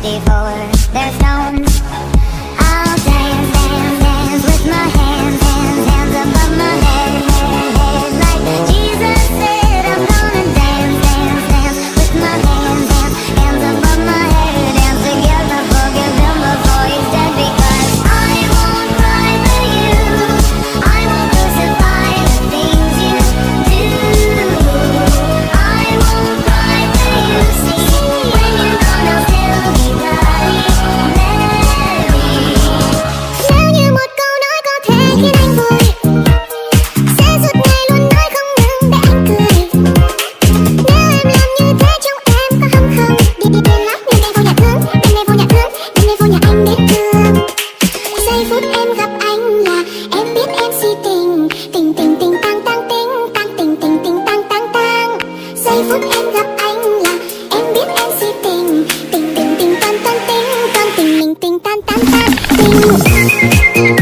before they're stoned. I'll dance, dance, dance with my hands, hands, hands above my head, head, head. Like Jesus said, I'm gonna dance, dance, dance with my hands, hands, hands above my head. Dance together, forgive him before he's dead. Because I won't cry for you, I won't crucify the things you do. I won't cry for you, see, when you're gone I'll still be bloody Mary. Nếu như một câu nói có thể khiến anh vui, sẽ suốt ngày luôn nói không ngừng để anh cười. Nếu em làm như thế trong em có hâm không? Đi điên lắm nhưng đêm vô nhà thương, đêm nay vô nhà thương, đêm nay vô nhà anh đến thương. Giây phút em gặp anh là em biết em si tình, tình tình tình tang tang tình, tang tình tình tình tang tang tang. Giây phút em gặp anh là em biết em si tình, tình tình tình tan tan tình, tan tình mình tình tan tan tan tình.